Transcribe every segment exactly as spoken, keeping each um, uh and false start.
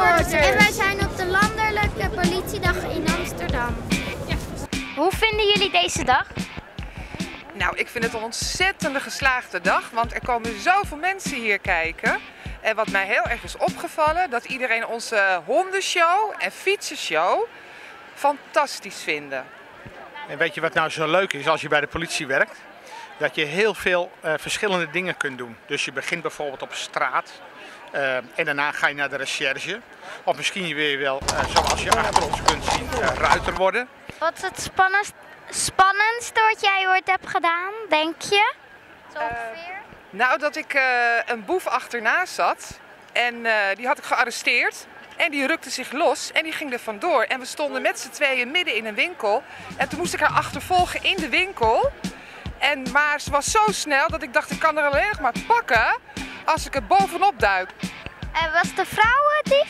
Reporters. En wij zijn op de Landelijke Politiedag in Amsterdam. Ja. Hoe vinden jullie deze dag? Nou, ik vind het een ontzettende geslaagde dag, want er komen zoveel mensen hier kijken. En wat mij heel erg is opgevallen, dat iedereen onze hondenshow en fietsenshow fantastisch vinden. En weet je wat nou zo leuk is als je bij de politie werkt? Dat je heel veel uh, verschillende dingen kunt doen. Dus je begint bijvoorbeeld op straat uh, en daarna ga je naar de recherche. Of misschien wil je wel, uh, zoals je achter ons kunt zien, uh, ruiter worden. Wat is het spannendst, spannendste wat jij ooit hebt gedaan, denk je? Zo ongeveer? Uh, nou, dat ik uh, een boef achterna zat en uh, die had ik gearresteerd. En die rukte zich los en die ging er vandoor. En we stonden met z'n tweeën midden in een winkel. En toen moest ik haar achtervolgen in de winkel. En, maar ze was zo snel dat ik dacht, ik kan er alleen nog maar pakken als ik er bovenop duik. En was de vrouw een dief?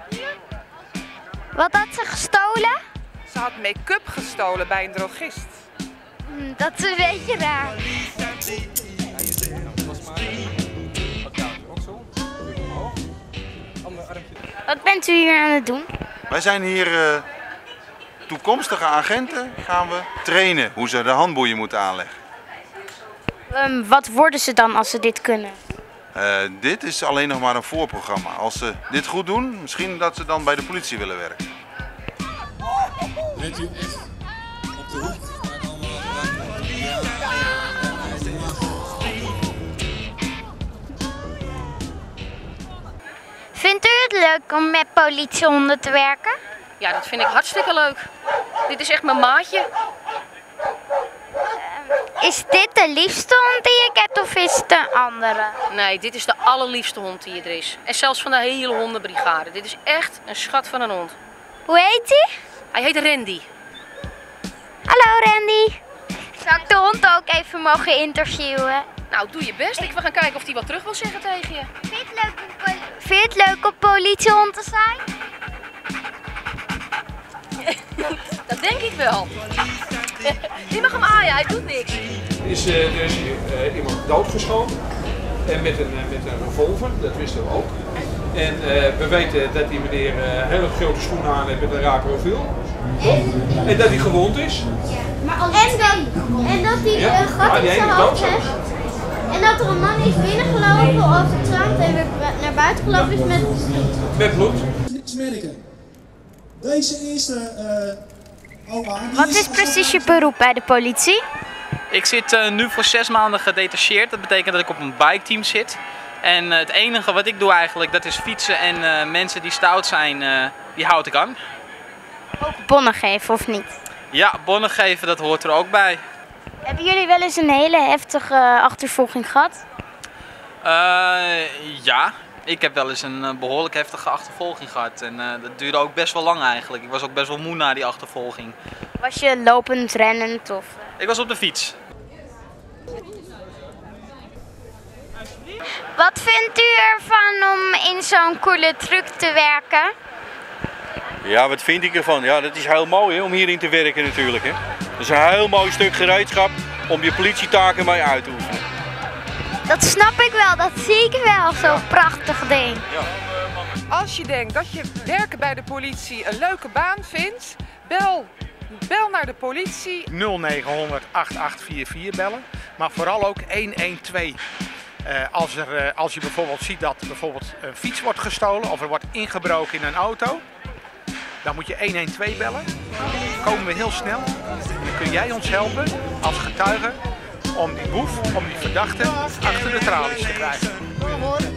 Wat had ze gestolen? Ze had make-up gestolen bij een drogist. Hm, dat is een beetje raar. Wat bent u hier aan het doen? Wij zijn hier uh, toekomstige agenten, gaan we trainen hoe ze de handboeien moeten aanleggen. Um, wat worden ze dan als ze dit kunnen? Uh, dit is alleen nog maar een voorprogramma. Als ze dit goed doen, misschien dat ze dan bij de politie willen werken. Bent u echt op de hoek? Vindt u het leuk om met politiehonden te werken? Ja, dat vind ik hartstikke leuk. Dit is echt mijn maatje. Uh, is dit de liefste hond die je hebt of is het een andere? Nee, dit is de allerliefste hond die er is. En zelfs van de hele hondenbrigade. Dit is echt een schat van een hond. Hoe heet hij? Hij heet Randy. Hallo Randy. Zou ik de hond ook even mogen interviewen? Nou, doe je best. Ik wil gaan kijken of hij wat terug wil zeggen tegen je. Vind je het leuk om, Vind je het leuk om politiehond te zijn? Dat denk ik wel. Die mag hem aaien, hij doet niks. Er is uh, dus uh, iemand doodgeschoten en met een, uh, met een revolver, dat wisten we ook. En uh, we weten dat die meneer uh, hele grote schoenen aan heeft met een raar profiel. En dat hij gewond is. Maar en, dat, en dat hij ja? een gat in zijn hoofd heeft. En dat er een man is binnengelopen over het strand en weer naar buiten gelopen is met... Met bloed. Merken. Deze eerste uh, oma... Wat is precies je beroep bij de politie? Ik zit uh, nu voor zes maanden gedetacheerd. Dat betekent dat ik op een biketeam zit. En uh, het enige wat ik doe eigenlijk, dat is fietsen en uh, mensen die stout zijn, uh, die houd ik aan. Ook bonnen geven of niet? Ja, bonnen geven, dat hoort er ook bij. Hebben jullie wel eens een hele heftige achtervolging gehad? Uh, ja, ik heb wel eens een uh, behoorlijk heftige achtervolging gehad. En uh, dat duurde ook best wel lang eigenlijk. Ik was ook best wel moe na die achtervolging. Was je lopend, rennend of? Ik was op de fiets. Wat vindt u ervan om in zo'n coole truck te werken? Ja, wat vind ik ervan? Ja, dat is heel mooi hè, om hierin te werken natuurlijk. Hè. Dat is een heel mooi stuk gereedschap om je politietaken mee uit te oefenen. Dat snap ik wel, dat zie ik wel, zo'n prachtig ding. Ja. Als je denkt dat je werken bij de politie een leuke baan vindt, bel, bel naar de politie. nul negen honderd acht acht vier vier bellen, maar vooral ook honderdtwaalf. Uh, als, er, uh, als je bijvoorbeeld ziet dat bijvoorbeeld een fiets wordt gestolen of er wordt ingebroken in een auto, dan moet je honderdtwaalf bellen. Dan komen we heel snel. Dan kun jij ons helpen als getuige om die boef, om die verdachte achter de tralies te krijgen.